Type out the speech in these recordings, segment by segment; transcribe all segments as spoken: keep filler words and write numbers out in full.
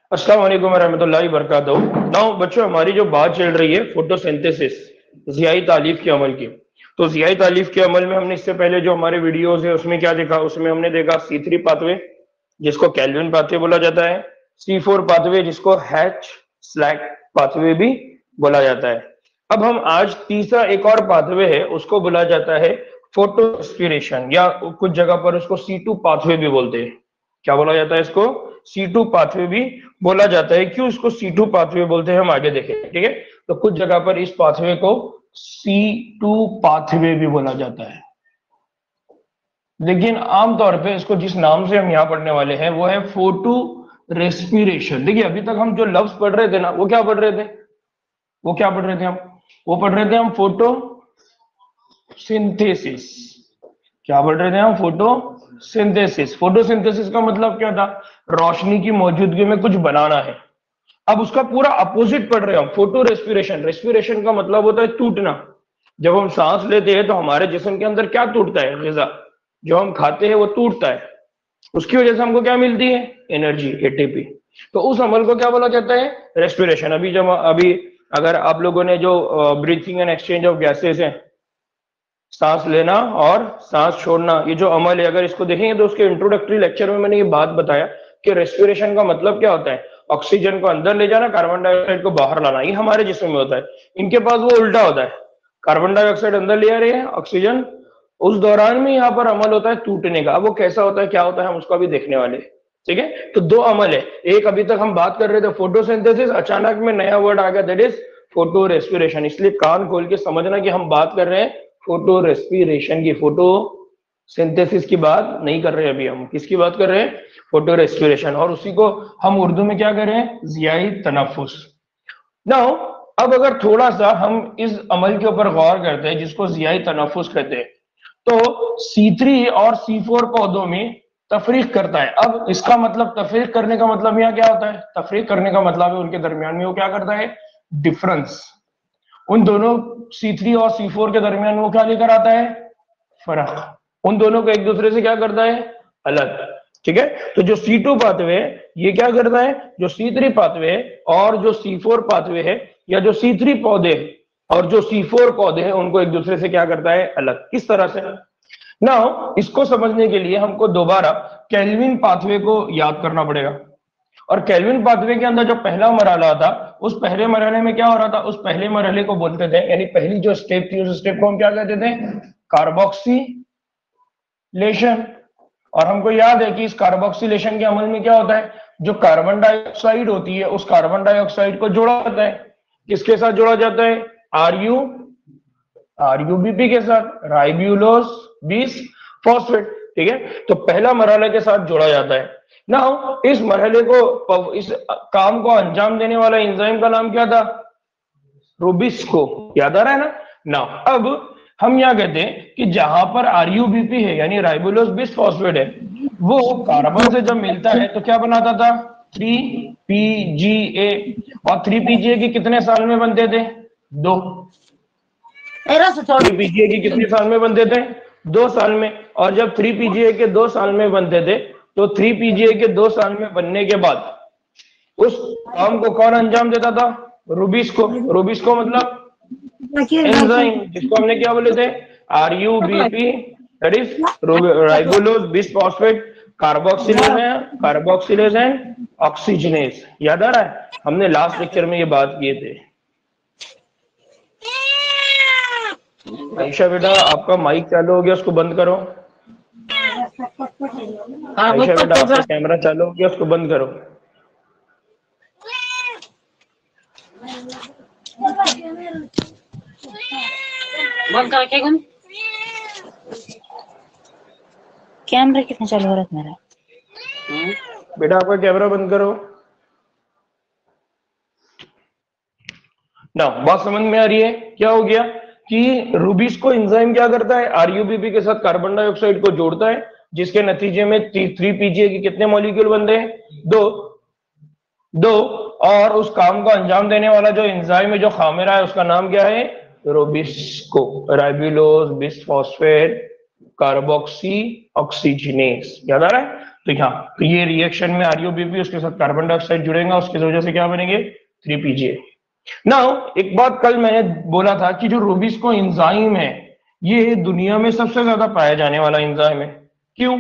अस्सलाम वालेकुम रहमतुल्लाहि बरकातहू। नाउ बच्चों, हमारी जो बात चल रही है फोटोसिंथेसिस, ज़ियाई तालीफ के अमल की। तो ज़ियाई तालीफ के अमल में हमने इससे पहले जो हमारे वीडियोस है उसमें क्या देखा? उसमें हमने देखा सी थ्री पाथवे जिसको केल्विन पाथवे बोला जाता है, सी फोर पाथवे जिसको हैच स्लैक पाथवे भी बोला जाता है। अब हम आज तीसरा एक और पाथवे है उसको बोला जाता है फोटो रेस्पिरेशन, या कुछ जगह पर उसको सी टू पाथवे भी बोलते हैं। क्या बोला जाता है इसको? सी टू पाथवे भी बोला जाता है। क्यों इसको सी टू पाथवे बोलते हैं हम आगे देखेंगे, ठीक है। तो कुछ जगह पर इस पाथवे को सी टू पाथवे भी बोला जाता है, लेकिन आमतौर पे इसको जिस नाम से हम यहाँ पढ़ने वाले हैं वो है फोटो रेस्पिरेशन। देखिए अभी तक हम जो लफ्ज पढ़ रहे थे ना, वो क्या पढ़ रहे थे? वो क्या पढ़ रहे थे हम? वो पढ़ रहे थे हम फोटो सिंथेसिस। क्या पढ़ रहे थे हम? Photo synthesis. फोटोसिंथेसिस का मतलब क्या था? रोशनी की मौजूदगी में कुछ बनाना है। अब उसका पूरा अपोजिट पढ़ रहे हैं हम, फोटो रेस्पिरेशन। रेस्पिरेशन का मतलब होता है टूटना। जब हम सांस लेते हैं तो हमारे जिस्म के अंदर क्या टूटता है? ग़िज़ा जो हम खाते हैं वो टूटता है, उसकी वजह से हमको क्या मिलती है? Energy, ATP. तो उस अमल को क्या बोला जाता है? रेस्पिरेशन। अभी जब अभी अगर आप लोगों ने जो breathing and exchange of gases है, सांस लेना और सांस छोड़ना, ये जो अमल है, अगर इसको देखेंगे तो उसके इंट्रोडक्टरी लेक्चर में मैंने ये बात बताया कि रेस्पिरेशन का मतलब क्या होता है? ऑक्सीजन को अंदर ले जाना, कार्बन डाइऑक्साइड को बाहर लाना। ये हमारे जिस्म में होता है, इनके पास वो उल्टा होता है। कार्बन डाइऑक्साइड अंदर ले आ रही है, ऑक्सीजन। उस दौरान में यहाँ पर अमल होता है टूटने का। अब वो कैसा होता है, क्या होता है, हम उसका भी देखने वाले, ठीक है। तो दो अमल है, एक अभी तक हम बात कर रहे थे फोटोसिंथेसिस, अचानक में नया वर्ड आ गया, दैट इज फोटो रेस्पिरेशन। इसलिए कान खोल के समझना कि हम बात कर रहे हैं फोटो रेस्पिरेशन की, फोटो सिंथेसिस की बात नहीं कर रहे अभी हम। किसकी बात कर रहे हैं? Photorespiration. और उसी को हम उर्दू में क्या कर रहे हैं? ज़ियाई तनफ्फुस। नाउ अब अगर थोड़ा सा हम इस अमल के ऊपर गौर करते हैं जिसको ज़ियाई तनफ्फुस कहते हैं, तो सी थ्री और सी फोर पौधों में तफरीक करता है। अब इसका मतलब, तफरीक करने का मतलब यहाँ क्या होता है? तफरीक करने का मतलब है उनके दरमियान में वो क्या करता है? डिफरेंस। उन दोनों सी थ्री और सी फोर के दरमियान वो क्या लेकर आता है? फर्क। उन दोनों को एक दूसरे से क्या करता है? अलग, ठीक है। तो जो सी टू पाथवे है ये क्या करता है? जो सी थ्री पाथवे है और जो सी फोर पाथवे है, या जो सी थ्री पौधे और जो सी फोर पौधे हैं, उनको एक दूसरे से क्या करता है? अलग। किस तरह से? नाउ इसको समझने के लिए हमको दोबारा केल्विन पाथवे को याद करना पड़ेगा। और केल्विन पाथवे के अंदर जो पहला मरहला था, उस पहले मरहले में क्या हो रहा था? उस पहले मरहले को बोलते थे, यानी पहली जो स्टेप थी उस स्टेप को हम क्या कहते थे? कार्बोक्सिलेशन। और हमको याद है कि इस कार्बोक्सिलेशन के अमल में क्या होता है? जो कार्बन डाइऑक्साइड होती है उस कार्बन डाइऑक्साइड को जोड़ा जाता है। किसके साथ जोड़ा जाता है? R U R U B P के साथ, राइब्यूलोस बीस फॉस्फेट, ठीक है। तो पहला मरहले के साथ जोड़ा जाता है। ना इस मरहले को, इस काम को अंजाम देने वाला एंजाइम का नाम क्या था? रूबिस्को। याद आ रहा है ना? ना अब हम यहाँ कहते हैं कि जहां पर आर यू बी पी है यानी राइबोलोस बीस फॉस्फेट है, वो कार्बन से जब मिलता है तो क्या बनाता था? Three P G A. और थ्री पी जी ए की कितने साल में बनते थे? दो। थ्री पी जी ए की कितने साल में बनते थे? दो साल में। और जब थ्री पी जी ए के दो साल में बनते थे, तो थ्री पी जी ए के दो साल में बनने के बाद उस काम को कौन अंजाम देता था? रूबिस्को। रूबिस्को मतलब एंजाइम, जिसको हमने क्या बोले थे? R U B P, that is ribulose bisphosphate carboxylase है, कार्बोक्सिलेज एंड ऑक्सीजनेज। याद आ रहा है? हमने लास्ट लेक्चर में ये बात किए थे। आयशा बेटा आपका माइक चालू हो गया, उसको बंद करो। आयशा बेटा आपका कैमरा चालू हो गया, उसको बंद करो। बंद करके कौन? कैमरा कितना चालू हो रहा है मेरा? बेटा आपका कैमरा बंद करो ना। बात समझ में आ रही है? क्या हो गया कि रूबिस्को एंजाइम क्या करता है? आरयूबीपी के साथ कार्बन डाइऑक्साइड को जोड़ता है, जिसके नतीजे में थ्री पीजीए के कितने मॉलिक्यूल बनते हैं? दो दो। और उस काम को अंजाम देने वाला जो एंजाइम है, जो खामिरा है, उसका नाम क्या है? Rubisco, ribulose bis phosphate carboxy oxygenase. याद आ रहा है? तो यहाँ तो ये रिएक्शन में आर यू बी पी उसके साथ कार्बन डाइऑक्साइड जुड़ेगा, उसकी वजह से क्या बनेंगे three P G A. Now एक बात कल मैंने बोला था कि जो रूबिस्को एंजाइम है ये दुनिया में सबसे ज्यादा पाया जाने वाला एंजाइम है। क्यों?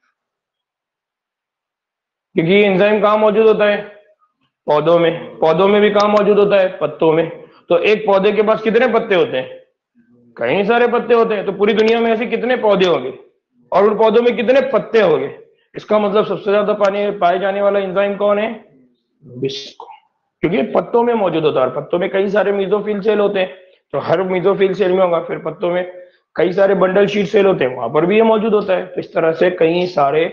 क्योंकि ये एंजाइम कहाँ मौजूद होता है? पौधों में। पौधों में भी कहाँ मौजूद होता है? पत्तों में। तो एक पौधे के पास कितने पत्ते होते हैं? कई सारे पत्ते होते हैं। तो पूरी दुनिया में ऐसे कितने पौधे होंगे और उन पौधों में कितने पत्ते होंगे? इसका मतलब सबसे ज्यादा पाने पाए जाने वाला एंजाइम कौन है? रूबिस्को। क्योंकि पत्तों में मौजूद होता है और पत्तों में कई सारे मेसोफिल सेल होते हैं, तो हर मेसोफिल सेल में होगा। फिर पत्तों में कई सारे बंडल शीट सेल होते हैं, वहां पर भी ये मौजूद होता है। तो इस तरह से कई सारे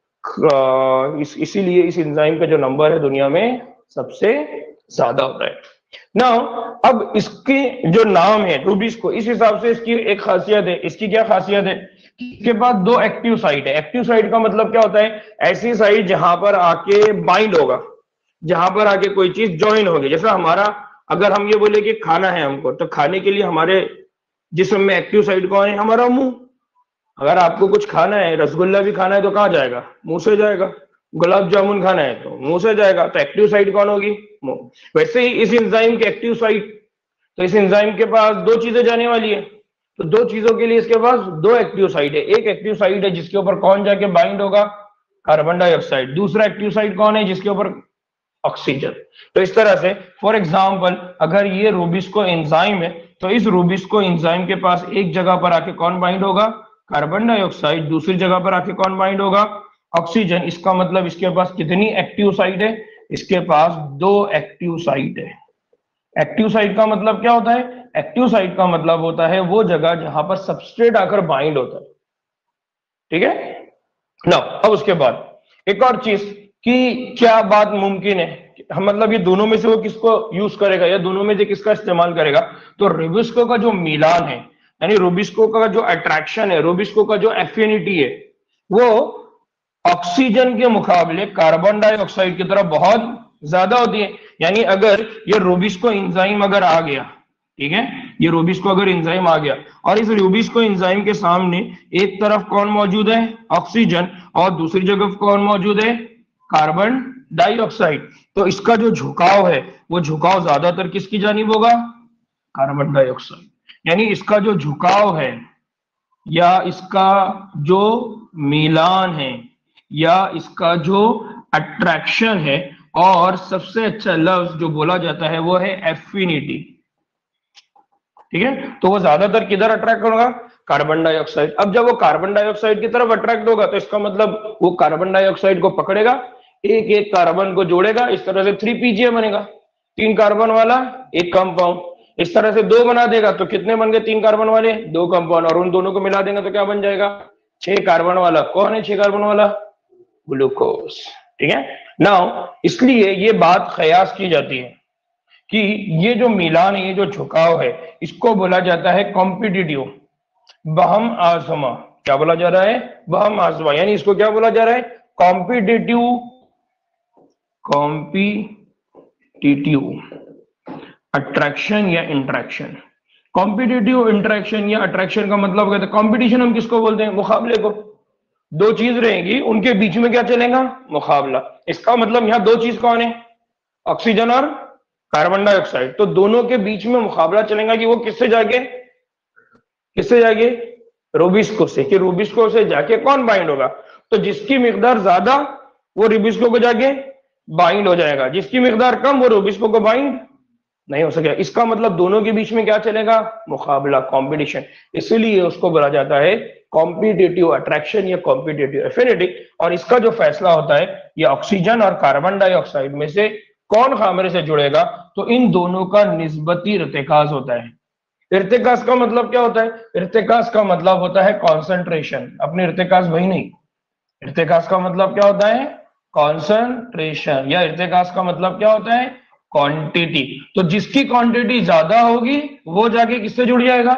इस, इसीलिए इस एंजाइम का जो नंबर है दुनिया में सबसे ज्यादा होता है। नाउ अब इसके जो नाम है रूबिस्को, इस हिसाब से इसकी एक खासियत है। इसकी क्या खासियत है? इसके पास दो एक्टिव साइट है। एक्टिव साइट का मतलब क्या होता है? ऐसी साइट जहां पर आके बाइंड होगा, जहां पर आके कोई चीज ज्वाइन होगी। जैसा हमारा, अगर हम ये बोले कि खाना है हमको, तो खाने के लिए हमारे जिस्म में एक्टिव साइट कौन है? हमारा मुंह। अगर आपको कुछ खाना है, रसगुल्ला भी खाना है, तो कहाँ जाएगा? मुंह से जाएगा। गुलाब जामुन खाना है तो मुंह से जाएगा। तो एक्टिव साइट कौन होगी? मुंह। वैसे ही इस एंजाइम के एक्टिव साइट, तो इस एंजाइम के पास दो चीजें जाने वाली है। तो दो चीजों के लिए इसके पास दो एक्टिव साइट है। एक एक्टिव साइट है जिसके ऊपर कौन जाके बाइंड होगा? Carbon dioxide. दूसरा एक्टिव साइट कौन है? जिसके ऊपर ऑक्सीजन। तो इस तरह से फॉर एग्जांपल अगर ये रूबिस्को एंजाइम है तो इस रूबिस्को एंजाइम के पास एक जगह पर आके कौन बाइंड होगा? Carbon dioxide. दूसरी जगह पर आके कौन बाइंड होगा? ऑक्सीजन। इसका मतलब इसके पास कितनी एक्टिव साइट है? इसके पास दो एक्टिव साइट है। एक्टिव साइट का मतलब क्या होता है? एक्टिव साइट का मतलब होता है वो जगह जहां पर सबस्ट्रेट आकर बाइंड होता है। ठीक है ना? अब उसके बाद एक और चीज कि क्या बात मुमकिन है, हम मतलब ये दोनों में से वो किसको यूज करेगा या दोनों में से किसका इस्तेमाल करेगा? तो रूबिस्को का जो मिलान है, यानी रूबिस्को का जो अट्रैक्शन है, रूबिस्को का जो एफिनिटी है, वो ऑक्सीजन के मुकाबले कार्बन डाइऑक्साइड की तरफ बहुत ज्यादा होती है। यानी अगर ये रूबिस्को एंजाइम अगर आ गया, ठीक है, ये रूबिस्को अगर एंजाइम आ गया और इस रूबिस्को एंजाइम के सामने एक तरफ कौन मौजूद है? ऑक्सीजन, और दूसरी जगह कौन मौजूद है? Carbon dioxide. तो इसका जो झुकाव है वो झुकाव ज्यादातर किसकी जानिब होगा? Carbon dioxide. यानी इसका जो झुकाव है या इसका जो मिलान है या इसका जो अट्रैक्शन है, और सबसे अच्छा लफ्ज जो बोला जाता है वो है एफिनिटी। ठीक है, तो वो ज्यादातर किधर अट्रैक्ट होगा? Carbon dioxide. अब जब वो कार्बन डाइऑक्साइड की तरफ अट्रैक्ट होगा तो इसका मतलब वो कार्बन डाइऑक्साइड को पकड़ेगा, एक एक कार्बन को जोड़ेगा, इस तरह से थ्री पी जी ए बनेगा, तीन कार्बन वाला एक कंपाउंड। इस तरह से दो बना देगा तो कितने बन गए? तीन कार्बन वाले दो कंपाउंड, और उन दोनों को मिला देंगे तो क्या बन जाएगा? छह कार्बन वाला। कौन है छह कार्बन वाला? ग्लूकोज। ठीक है, नाउ इसलिए ये बात कयास की जाती है कि ये जो मिलान है, ये जो झुकाव है, इसको बोला जाता है कॉम्पिटिटिव, बहम आजमा। क्या बोला जा रहा है? बहम आजमा। यानी इसको क्या बोला जा रहा है? कॉम्पिटिटिव कॉम्पिटिटिव अट्रैक्शन या इंट्रैक्शन। कॉम्पिटिटिव इंट्रैक्शन या अट्रैक्शन का मतलब कहते हैं कॉम्पिटिशन हम किसको बोलते हैं? मुकाबले को। दो चीज रहेंगी, उनके बीच में क्या चलेगा? मुकाबला। इसका मतलब यहाँ दो चीज कौन है? ऑक्सीजन और कार्बन डाइऑक्साइड। तो दोनों के बीच में मुकाबला चलेगा कि वो किससे जाके किससे जाके रूबिस्को से, कि रूबिस्को से जाके कौन बाइंड होगा। तो जिसकी मिकदार ज्यादा वो रूबिस्को को जाके बाइंड हो जाएगा, जिसकी मिकदार कम वो रूबिस्को को बाइंड नहीं हो सकेगा। इसका मतलब दोनों के बीच में क्या चलेगा? मुकाबला, कॉम्पिटिशन। इसीलिए उसको बोला जाता है कॉम्पिटिटिव अट्रैक्शन या कॉम्पिटिटिव एफिनिटी। और इसका जो फैसला होता है ये ऑक्सीजन और कार्बन डाइऑक्साइड में से कौन खामरे से जुड़ेगा, तो इन दोनों का निस्बती इर्तिकाज होता है। इर्तिकाज का मतलब क्या होता है? इर्तिकाज का मतलब होता है कॉन्सेंट्रेशन। अपने इर्तिकाज वही नहीं, इर्तिकाज का मतलब क्या होता है? कॉन्सेंट्रेशन। या इर्तिकाज का मतलब क्या होता है? क्वांटिटी। तो जिसकी क्वांटिटी ज्यादा होगी वो जाके किससे जुड़ जाएगा?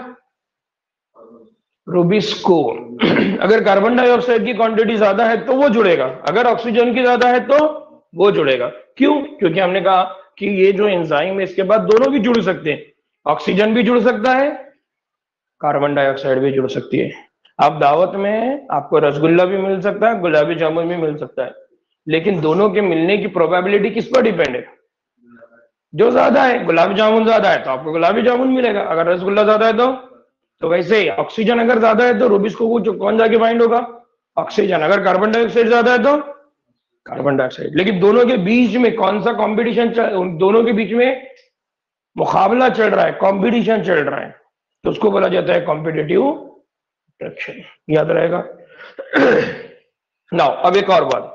रूबिस्को। अगर कार्बन डाइऑक्साइड की क्वांटिटी ज्यादा है तो वो जुड़ेगा, अगर ऑक्सीजन की ज्यादा है तो वो जुड़ेगा। क्यों? क्योंकि हमने कहा कि ये जो एंजाइम है इसके बाद दोनों भी जुड़ सकते हैं, ऑक्सीजन भी जुड़ सकता है, कार्बन डाइऑक्साइड भी जुड़ सकती है। आप दावत में हैं, आपको रसगुल्ला भी मिल सकता है, गुलाबी जामुन भी मिल सकता है, लेकिन दोनों के मिलने की प्रोबेबिलिटी किस पर डिपेंड है? जो ज्यादा है। गुलाबी जामुन ज्यादा है तो आपको गुलाबी जामुन मिलेगा, अगर रसगुल्ला ज्यादा है तो तो वैसे ही ऑक्सीजन अगर ज्यादा है तो रूबिस को कौन जाके बाइंड होगा? ऑक्सीजन। अगर कार्बन डाइऑक्साइड ज्यादा है तो कार्बन डाइऑक्साइड। लेकिन दोनों के बीच में कौन सा कॉम्पिटिशन चल, दोनों के बीच में मुकाबला चल रहा है, कॉम्पिटिशन चल रहा है, तो उसको बोला जाता है कॉम्पिटिटिव अट्रैक्शन। याद रहेगा? नाउ अब एक और बात,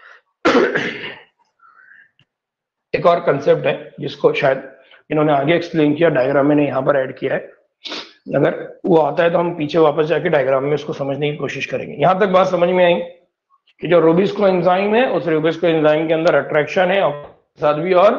एक और कंसेप्ट है जिसको शायद इन्होंने आगे एक्सप्लेन किया, डायग्राम मैंने यहां पर ऐड किया है। अगर वो आता है तो हम पीछे वापस जाके डायग्राम में उसको समझने की कोशिश करेंगे। यहां तक बात समझ में आई कि जो रूबिस्को एंजाइम है, उस रूबिस्को एंजाइम के अंदर अट्रैक्शन है साथ भी और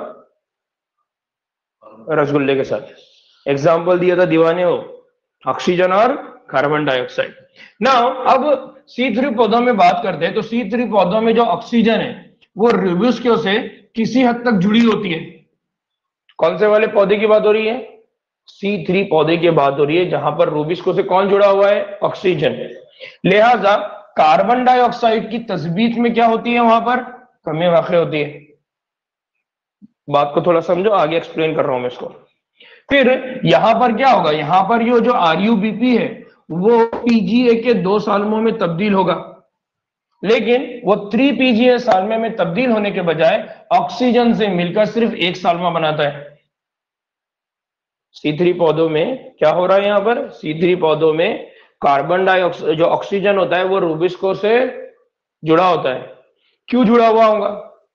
रसगुल्ले के साथ। एग्जाम्पल दिया था दीवाने हो, ऑक्सीजन और कार्बन डाइऑक्साइड। नाउ अब सी थ्री पौधों में बात करते हैं तो सी थ्री पौधों में जो ऑक्सीजन है वो रूबिस्को से किसी हद तक जुड़ी होती है। कौन से वाले पौधे की बात हो रही है? सी थ्री पौधे की बात हो रही है, जहां पर रूबिस्को से कौन जुड़ा हुआ है? ऑक्सीजन। लिहाजा कार्बन डाइऑक्साइड की तस्बीत में क्या होती है? वहां पर कमी वाक़ई होती है। बात को थोड़ा समझो, आगे एक्सप्लेन कर रहा हूं मैं इसको। फिर यहां पर क्या होगा? यहां पर ये जो आर यू बी पी है वो पीजीए के दो सालों में तब्दील होगा, लेकिन वो थ्री पीजीए साल में, में तब्दील होने के बजाय ऑक्सीजन से मिलकर सिर्फ एक साल में बनाता है। सी थ्री पौधों में क्या हो रहा है? यहां पर सी थ्री पौधों में कार्बन डाइऑक्साइड, जो ऑक्सीजन होता है वो रूबिस्को से जुड़ा होता है। क्यों जुड़ा हुआ होगा?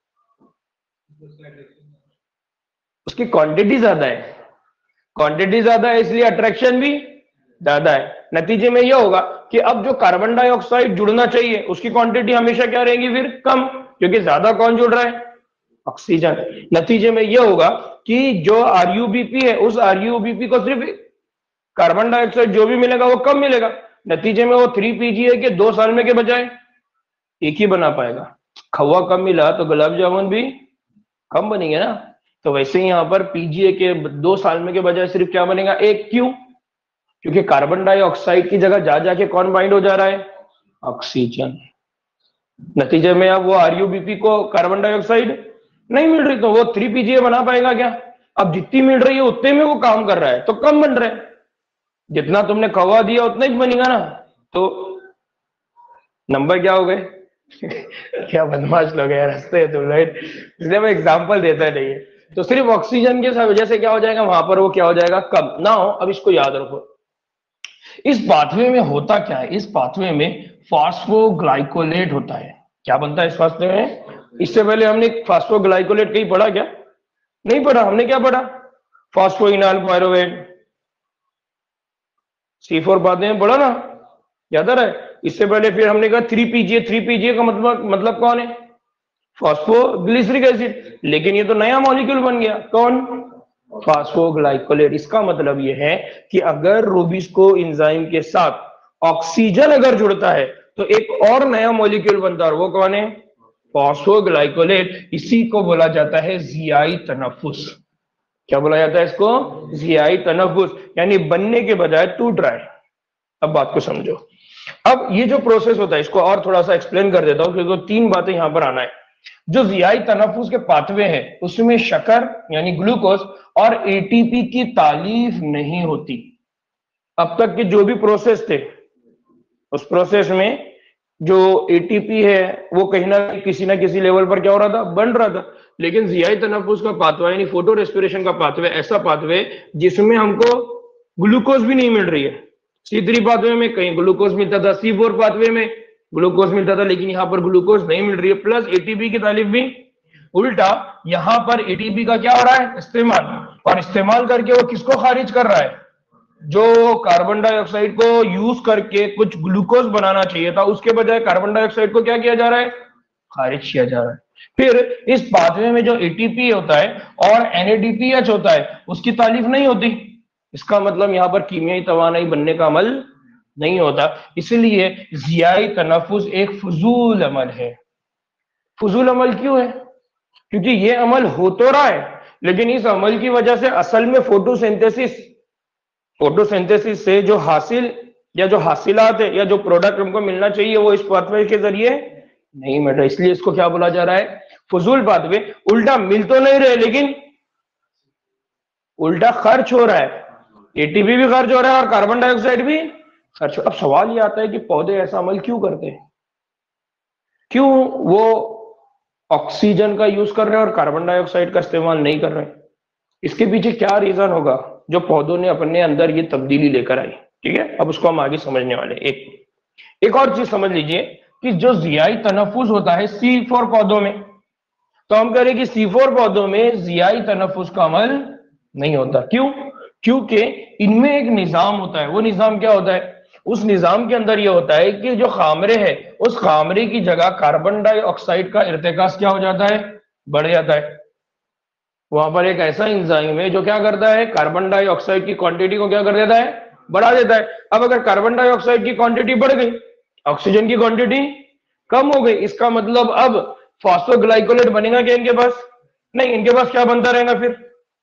उसकी क्वांटिटी ज्यादा है, क्वांटिटी ज्यादा है इसलिए अट्रैक्शन भी ज्यादा है। नतीजे में यह होगा कि अब जो कार्बन डाइऑक्साइड जुड़ना चाहिए उसकी क्वांटिटी हमेशा क्या रहेगी? फिर कम, क्योंकि ज्यादा कौन जुड़ रहा है? ऑक्सीजन। नतीजे में यह होगा कि जो आर यू बी पी है उस आर यू बी पी को सिर्फ कार्बन डाइऑक्साइड जो भी मिलेगा वो कम मिलेगा। नतीजे में वो थ्री पीजीए के दो साल में के बजाय एक ही बना पाएगा। खवा कम मिला तो गुलाब जामुन भी कम बनेंगे ना। तो वैसे ही यहां पर पीजीए के दो साल में के बजाय सिर्फ क्या बनेगा? एक। क्यों? क्योंकि कार्बन डाइऑक्साइड की जगह जा जाके कौन बाइंड हो जा रहा है? ऑक्सीजन। नतीजे में अब वो आरयूबीपी को कार्बन डाइऑक्साइड नहीं मिल रही, तो वो थ्री पीजीए बना पाएगा क्या? अब जितनी मिल रही है उतने में वो काम कर रहा है, तो कम बन रहा है। जितना तुमने कवा दिया उतना ही बनेगा ना। तो नंबर क्या हो गए? क्या बदमाश लोग हैं, हंसते हैं तुम लोग, इसलिए मैं एग्जाम्पल देता नहीं है। तो सिर्फ ऑक्सीजन के वजह से क्या हो जाएगा? वहां पर वो क्या हो जाएगा? कम ना हो। अब इसको याद रखो, इस पाथवे में होता क्या है? इस पाथवे में फॉस्फोग्लाइकोलेट होता है। क्या बनता है इस पाथवे में? इससे पहले हमने फॉस्फोग्लाइकोलेट कहीं पढ़ा क्या? नहीं पढ़ा। हमने क्या पढ़ा? Phosphoenolpyruvate, C four pathway में पढ़ा ना, याद आ रहा है? इससे पहले फिर हमने कहा थ्री पीजीए। थ्री पीजीए का मतलब मतलब कौन है? Phosphoglyceric acid. लेकिन ये तो नया मॉलिक्यूल बन गया, कौन? फॉस्फोग्लाइकोलेट। इसका मतलब ये है कि अगर रूबिस्को एंजाइम के साथ ऑक्सीजन अगर जुड़ता है तो एक और नया मॉलिक्यूल बनता है, और वो कौन है? फॉस्फोग्लाइकोलेट। इसी को बोला जाता है जियाई तनफुस। क्या बोला जाता है इसको? जियाई तनफुस, यानी बनने के बजाय टूट रहा है। अब बात को समझो। अब ये जो प्रोसेस होता है इसको और थोड़ा सा एक्सप्लेन कर देता हूं, क्योंकि तीन बातें यहां पर आना है। जो जियाई तनफुस के पाथवे हैं उसमें शक्कर यानी ग्लूकोज और एटीपी की तालीफ नहीं होती। अब तक के जो भी प्रोसेस थे उस प्रोसेस में जो एटीपी है वो कहीं ना किसी ना किसी लेवल पर क्या हो रहा था? बन रहा था। लेकिन जियाई तनफुस का पाथवे यानी फोटो रेस्पिरेशन का पाथवे ऐसा पाथवे जिसमें हमको ग्लूकोज भी नहीं मिल रही है। सी थ्री पाथवे में कहीं ग्लूकोज मिलता था, सी फोर पाथवे में ग्लूकोज मिलता था, लेकिन यहां पर ग्लूकोज नहीं मिल रही है। प्लस एटीपी की तालीफ भी उल्टा, यहां पर एटीपी का क्या हो रहा है? इस्तेमाल। और इस्तेमाल करके वो किसको खारिज कर रहा है? जो कार्बन डाइऑक्साइड को यूज करके कुछ ग्लूकोज बनाना चाहिए था, उसके बजाय कार्बन डाइऑक्साइड को क्या किया जा रहा है? खारिज किया जा रहा है। फिर इस पाथवे में जो एटीपी होता है और एनएडीपीएच होता है उसकी तालीफ नहीं होती। इसका मतलब यहां पर कीमियाई तवानाई बनने का अमल नहीं होता। इसलिए जियाई तनफुस एक फजूल अमल है। फजूल अमल क्यों है? क्योंकि ये अमल हो तो रहा है, लेकिन इस अमल की वजह से असल में फोटोसिंथेसिस फोटोसिंथेसिस से जो हासिल या जो हासिलात है या जो प्रोडक्ट हमको मिलना चाहिए वो इस पाथवे के जरिए नहीं मिल रहा, इसलिए इसको क्या बोला जा रहा है, फजूल पाथवे। उल्टा मिल तो नहीं रहे लेकिन उल्टा खर्च हो रहा है, एटीपी भी खर्च हो रहा है और कार्बन डाइऑक्साइड भी खर्च हो। अब सवाल ये आता है कि पौधे ऐसा अमल क्यों करते हैं, क्यों वो ऑक्सीजन का यूज कर रहे हैं और कार्बन डाइऑक्साइड का इस्तेमाल नहीं कर रहे हैं, इसके पीछे क्या रीजन होगा जो पौधों ने अपने अंदर ये तब्दीली लेकर आई। ठीक है, अब उसको हम आगे समझने वाले। एक एक और चीज समझ लीजिए कि जो जियाई तनफुस होता है सी फोर पौधों में, तो हम कह रहे हैं कि सी फोर पौधों में जियाई तनफुस का अमल नहीं होता। क्यों? क्योंकि इनमें एक निजाम होता है। वो निजाम क्या होता है? उस निजाम के अंदर यह होता है कि जो खामरे है उस खामरे की जगह कार्बन डाइऑक्साइड का इर्तिकास क्या हो जाता है, बढ़ जाता है। वहां पर एक ऐसा एंजाइम है जो क्या करता है, कार्बन डाइऑक्साइड की क्वांटिटी को क्या कर देता है, बढ़ा देता है। अब अगर कार्बन डाइऑक्साइड की क्वांटिटी बढ़ गई, ऑक्सीजन की क्वांटिटी कम हो गई, इसका मतलब अब फॉस्फोग्लाइकोलेट बनेगा क्या इनके पास? नहीं, इनके पास क्या बनता रहेगा फिर?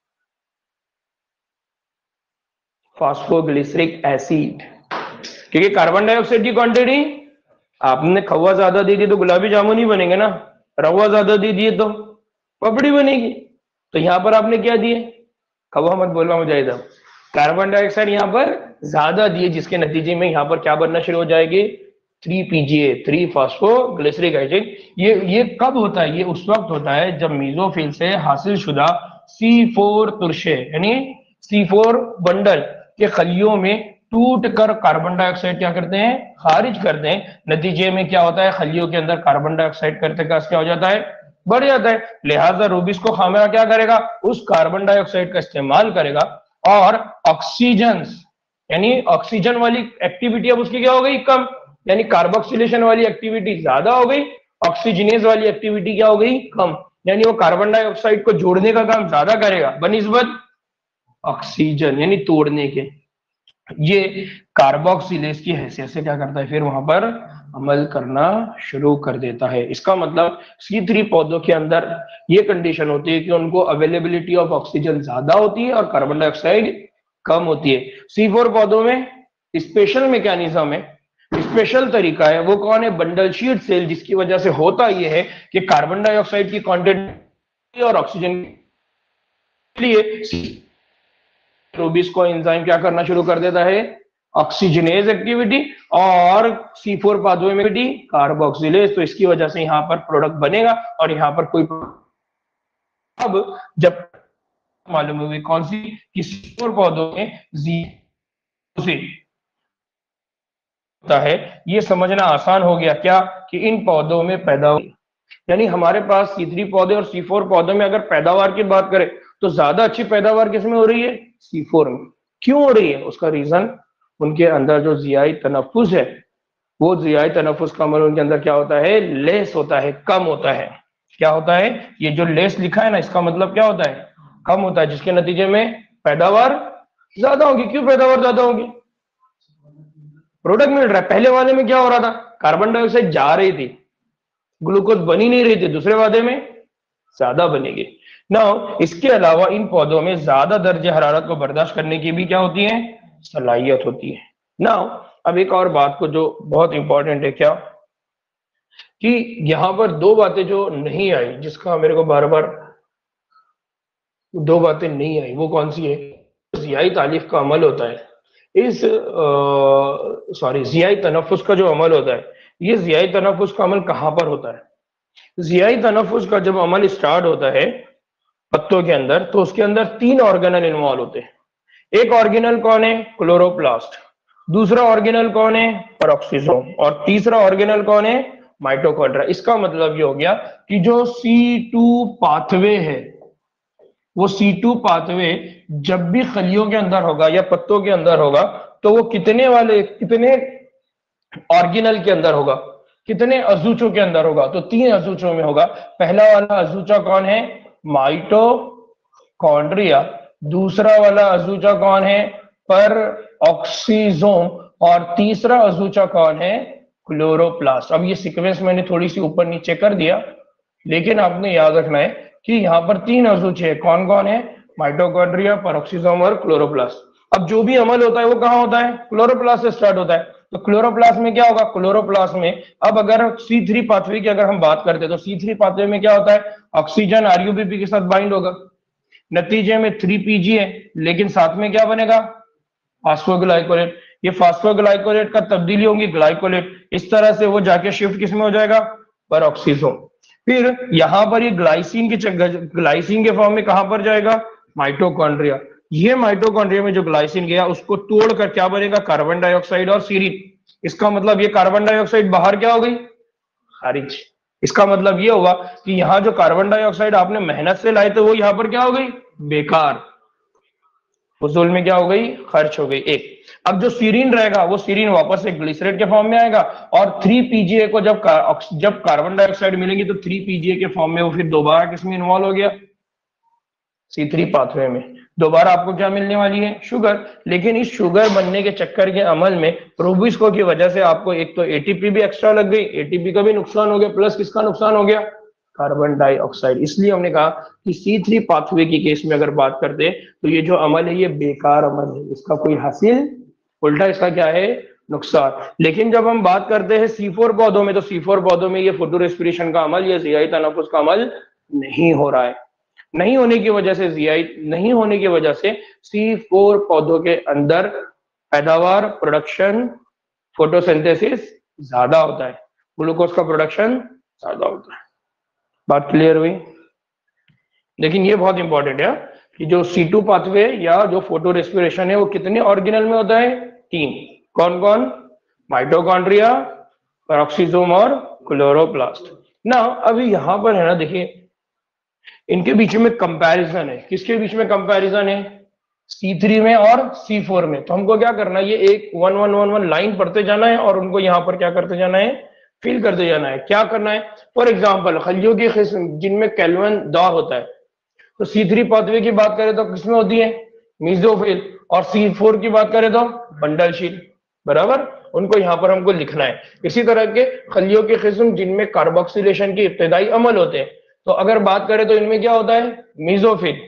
Phosphoglyceric acid. क्योंकि कार्बन डाइऑक्साइड की क्वांटिटी, आपने खवा ज्यादा दे दी तो गुलाबी जामुन ही बनेंगे ना, रवा ज्यादा दे दिए तो पपड़ी बनेगी। तो यहां पर आपने क्या दिए, खवा मत बोलना मुझे इधर, कार्बन डाइऑक्साइड यहां पर ज्यादा दिए, जिसके नतीजे में यहां पर क्या बनना शुरू हो जाएगी, three PGA, three phosphoglyceric acid. ये ये कब होता है? ये उस वक्त होता है जब मीजोफिल से हासिल शुदा सी फोर तुरशे यानी सी फोर बंडल के खलियों में टूट कर कार्बन डाइऑक्साइड क्या करते हैं, खारिज करते हैं। नतीजे में क्या होता है, खलियों के अंदर कार्बन डाइऑक्साइड करते का क्या हो जाता है, बढ़ जाता है। लिहाजा रूबिस को खामेरा क्या करेगा, उस कार्बन डाइऑक्साइड का इस्तेमाल करेगा और ऑक्सीजन यानी ऑक्सीजन वाली एक्टिविटी अब उसकी क्या हो गई, कम, यानी कार्बोक्सिलेशन वाली एक्टिविटी ज्यादा हो गई, ऑक्सीजनेज वाली एक्टिविटी क्या हो गई, कम। यानी वो कार्बन डाइऑक्साइड को जोड़ने का काम ज्यादा करेगा बनिस्बत ऑक्सीजन यानी तोड़ने के। ये कार्बोक्सिलेज की हैसियत से क्या करता है, फिर वहां पर अमल करना शुरू कर देता है। इसका मतलब सी थ्री पौधों के अंदर ये कंडीशन होती है कि उनको अवेलेबिलिटी ऑफ ऑक्सीजन ज्यादा होती है और कार्बन डाइऑक्साइड कम होती है। सी फोर पौधों में स्पेशल मैकेनिज्म है, स्पेशल तरीका है, वो कौन है, बंडल शीट सेल, जिसकी वजह से होता यह है कि कार्बन डाइऑक्साइड की क्वांटिटी और ऑक्सीजन के लिए रूबिस को एंजाइम क्या करना शुरू कर देता है, ऑक्सीजनेज एक्टिविटी, और सी फोर पाथवे में कार्बोक्सिलेज। तो इसकी वजह से यहां पर प्रोडक्ट बनेगा और यहां पर कोई, अब जब मालूम हुई कौन सी, कि सी फोर पौधों में जी से होता है, ये समझना आसान हो गया क्या, कि इन पौधों में पैदावार, यानी हमारे पास सी थ्री पौधे और सी फोर पौधों में अगर पैदावार की बात करें तो ज्यादा अच्छी पैदावार किसमें हो रही है, सी फोर में। क्यों हो रही है? उसका रीजन उनके अंदर जो जियाई तनफुस है, वो जियाई तनफुस का अमल उनके अंदर क्या होता है, लेस होता है, कम होता है। क्या होता है, ये जो लेस लिखा है ना, इसका मतलब क्या होता है, कम होता है, जिसके नतीजे में पैदावार ज्यादा होगी। क्यों पैदावार ज्यादा होगी, प्रोडक्ट मिल रहा है। पहले वाले में क्या हो रहा था, कार्बन डाइऑक्साइड जा रही थी, ग्लूकोज बनी नहीं रही थी, दूसरे वादे में ज्यादा बनेगी। नाउ इसके अलावा इन पौधों में ज्यादा दर्जे हरारत को बर्दाश्त करने की भी क्या होती है, सलाहियत होती है। नाउ अब एक और बात को जो बहुत इंपॉर्टेंट है, क्या कि यहां पर दो बातें जो नहीं आई, जिसका मेरे को बार बार दो बातें नहीं आई, वो कौन सी है, जियाई तालीफ का अमल होता है, इस सॉरी जियाई तनफुस का जो अमल होता है, ये जियाई तनफुस का अमल कहां पर होता है? जियाई तनफुस का जब अमल स्टार्ट होता है पत्तों के अंदर, तो उसके अंदर तीन ऑर्गेनल इन्वॉल्व होते हैं। एक ऑर्गेनल कौन है, क्लोरोप्लास्ट, दूसरा ऑर्गेनल कौन है, पेरोक्सिसोम, और तीसरा ऑर्गेनल कौन है, माइटोकॉन्ड्रिया। इसका मतलब ये हो गया कि जो सी टू पाथवे है, वो सी टू पाथवे जब भी खलियों के अंदर होगा या पत्तों के अंदर होगा, तो वो कितने वाले कितने ऑर्गेनल के अंदर होगा, कितने अजूचों के अंदर होगा, तो तीन अजूचों में होगा। पहला वाला अजूचा कौन है, माइटोकॉन्ड्रिया, दूसरा वाला अजूचा कौन है, पर ऑक्सीजोम, और तीसरा अजूचा कौन है, क्लोरोप्लास्ट। अब ये सीक्वेंस मैंने थोड़ी सी ऊपर नीचे कर दिया, लेकिन आपने याद रखना है कि यहाँ पर तीन अजूचे हैं, कौन कौन है, माइटोकॉन्ड्रिया, पेरोक्सिसोम और क्लोरोप्लास्ट। अब जो भी अमल होता है वो कहाँ होता है, क्लोरोप्लास्ट से स्टार्ट होता है। तो क्लोरोप्लास्ट में क्या होगा, क्लोरोप्लास्ट में अब अगर सी थ्री पाथवे की अगर हम बात करते हैं तो सी थ्री पाथवे में क्या होता है, ऑक्सीजन आरयूबीपी के साथ बाइंड होगा, नतीजे में थ्री पीजी है, लेकिन साथ में क्या बनेगा, फास्फोग्लाइकोलेट। ये फास्फोग्लाइकोलेट का तब्दीली होगी ग्लाइकोलेट, इस तरह से वो जाके शिफ्ट किसमें हो जाएगा, पेरोक्सिसो। फिर यहां पर ये ग्लाइसिन के ग्लाइसिन के फॉर्म में कहां पर जाएगा, माइटोकॉन्ड्रिया। ये माइटोकॉन्ड्रिया में जो ग्लाइसिन गया उसको तोड़कर क्या बनेगा, कार्बन डाइऑक्साइड और सीरीन। इसका मतलब ये कार्बन डाइऑक्साइड बाहर क्या हो गई, खारिज। इसका मतलब ये होगा कि यहाँ जो कार्बन डाइऑक्साइड आपने मेहनत से लाए थे वो यहाँ पर क्या हो गई, बेकार, फजूल में क्या हो गई, खर्च हो गई। एक अब जो सीरीन रहेगा वो सीरीन वापस से ग्लिसरेट के फॉर्म में आएगा, और थ्री पीजीए को जब का, जब कार्बन डाइऑक्साइड मिलेंगी तो थ्री पीजीए के फॉर्म में वो फिर दोबारा किसमें इन्वॉल्व हो गया, सी थ्री पाथवे में। दोबारा आपको क्या मिलने वाली है, शुगर। लेकिन इस शुगर बनने के चक्कर के अमल में प्रोबिस्को की वजह से आपको एक तो एटीपी भी एक्स्ट्रा लग गई, एटीपी का भी नुकसान हो गया, प्लस किसका नुकसान हो गया, कार्बन डाइऑक्साइड। इसलिए हमने कहा कि सी थ्री पाथवे की केस में अगर बात करते हैं तो ये जो अमल है ये बेकार अमल है, इसका कोई हासिल, उल्टा इसका क्या है, नुकसान। लेकिन जब हम बात करते हैं सी फोर पौधों में, तो सी फोर पौधों में ये फोटो रेस्पिरेशन का अमल, ये जियाई तनफुस का अमल नहीं हो रहा है। नहीं होने की वजह से जियाई नहीं होने की वजह से सी फोर पौधों के अंदर पैदावार, प्रोडक्शन, फोटोसिंथेसिस ज्यादा होता है, ग्लूकोज का प्रोडक्शन ज्यादा होता है। बात क्लियर हुई। लेकिन ये बहुत इंपॉर्टेंट है कि जो सी टू पाथवे या जो फोटो रेस्पिरेशन है वो कितने ऑर्गेनल में होता है, तीन। कौन कौन, माइटोकॉन्ड्रिया, पेरोक्सिसोम और क्लोरोप्लास्ट ना। अभी यहां पर है ना, देखिए इनके बीच में कंपैरिजन है। किसके बीच में कंपैरिजन है, सी थ्री में और सी फोर में। तो हमको क्या करना है, ये एक one one one one line पढ़ते जाना है और उनको यहाँ पर क्या करते जाना है, फिल करते जाना है। क्या करना है, फॉर एग्जाम्पल खलियों की किस्म जिनमें कैल्विन दा होता है, तो सी थ्री पाथवे की बात करें तो किसमें होती है, मीजोफिल, और सी फोर की बात करें तो बंडलशील, बराबर। उनको यहाँ पर हमको लिखना है। इसी तरह के खलियों की किस्म जिनमें कार्बोक्सिलेशन के इब्तदाई अमल होते हैं, तो अगर बात करें तो इनमें क्या होता है, मीजोफिल,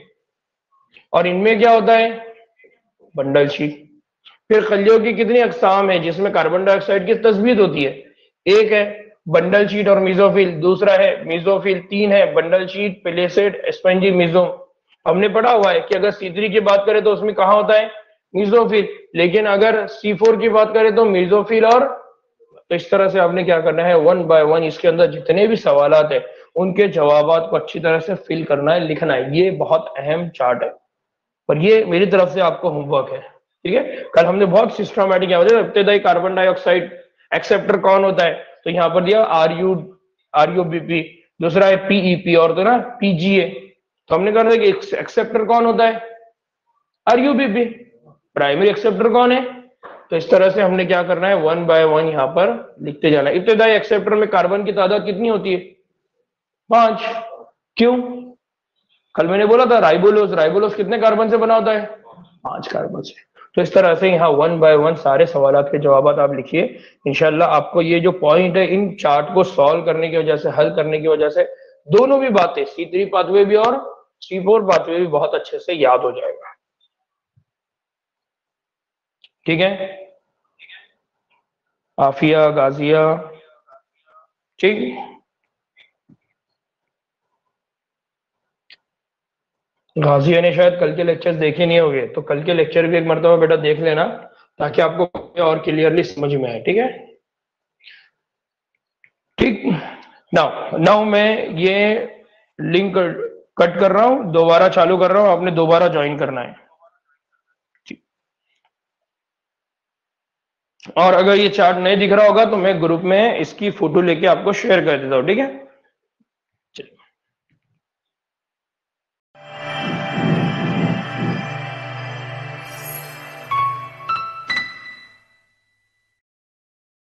और इनमें क्या होता है, बंडलशील। फिर खलियों की कितनी अकसाम है जिसमें कार्बन डाइऑक्साइड की तस्बीत होती है, एक है बंडल शीट और मीजोफिल, दूसरा है मीजोफिल, तीन है bundle sheath, palisade, spongy, meso. हमने पढ़ा हुआ है कि अगर सी थ्री की बात करें तो उसमें कहाँ होता है, मीजोफिल, लेकिन अगर सी फोर की बात करें तो मीजोफिल। और तो इस तरह से आपने क्या करना है, वन बाय वन इसके अंदर जितने भी सवालात है उनके जवाबात को अच्छी तरह से फिल करना है, लिखना है। ये बहुत अहम चार्ट है, पर ये मेरी तरफ से आपको होमवर्क है, ठीक है। कल हमने बहुत सिस्टमैटिक इब्तदाई कार्बन डाइऑक्साइड एक्सेप्टर कौन होता है, तो यहाँ पर दिया R U R U B P, दूसरा है पीईपी, और तो ना पीजीए। तो हमने कहा था कि एक्सेप्टर कौन होता है, R U B P. Primary acceptor कौन है, तो इस तरह से हमने क्या करना है, वन बाय वन यहाँ पर लिखते जाना है। इब्तदाई एक्सेप्टर में कार्बन की तादाद कितनी होती है, पांच। क्यों, कल मैंने बोला था राइबोलोज, राइबोलोज कितने कार्बन से बना होता है, पांच कार्बन से। तो इस तरह से यहाँ वन बाय वन सारे सवालों के जवाब आप लिखिए। इंशाल्लाह आपको ये जो पॉइंट है इन चार्ट को सॉल्व करने की वजह से, हल करने की वजह से, दोनों भी बातें सी थ्री पाथवे भी और सी फोर पाथवे भी बहुत अच्छे से याद हो जाएगा, ठीक है। आफिया, गाजिया, ठीक। गाजिया ने शायद कल के लेक्चर्स देखे नहीं होंगे, तो कल के लेक्चर भी एक मरतबा बेटा देख लेना ताकि आपको और क्लियरली समझ में आए, ठीक है। ठीक, नाउ नाउ मैं ये लिंक कट कर रहा हूं, दोबारा चालू कर रहा हूं, आपने दोबारा ज्वाइन करना है। और अगर ये चार्ट नहीं दिख रहा होगा तो मैं ग्रुप में इसकी फोटो लेके आपको शेयर कर देता हूं, ठीक है।